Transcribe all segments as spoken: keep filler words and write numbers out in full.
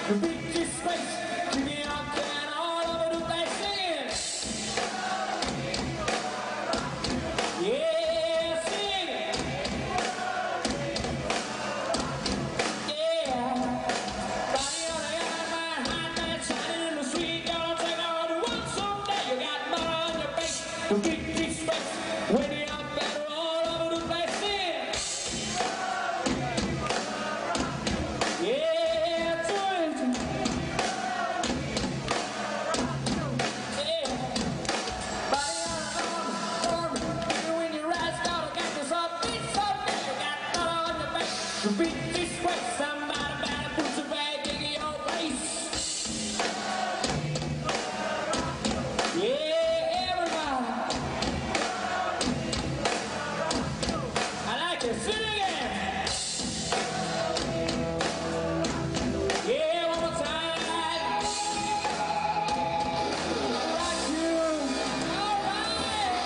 Beat this space, give me out and all over the place singing. Yeah, sing it. Yeah. Body on the other man, hot man shining in the street. Gonna take all the world someday. You got mud on your face. Beat this space, when you're out there all over the place singing. Yeah. Beat this way, somebody better put some bag in your face. Yeah, everybody. I like it. Sing again. Yeah, one more time. Rock you. All right.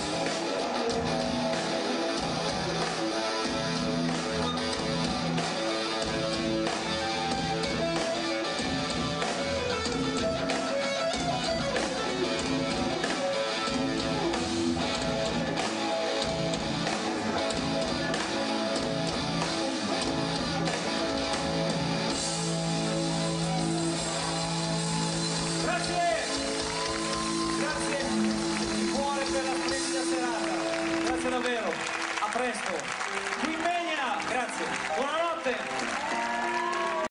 Grazie davvero, a presto. Qui Menia, grazie, buonanotte.